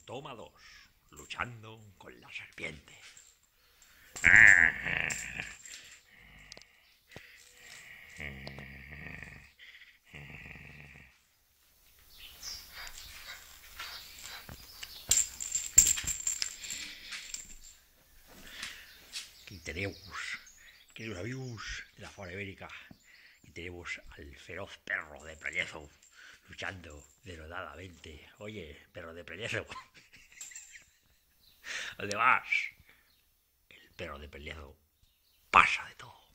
Toma 2, luchando con la serpiente. Aquí tenemos, queridos amigos de la fauna ibérica, y tenemos al feroz perro de Prellezo luchando denodadamente. Oye, perro de Prellezo, ¿dónde vas? El perro de Prellezo pasa de todo.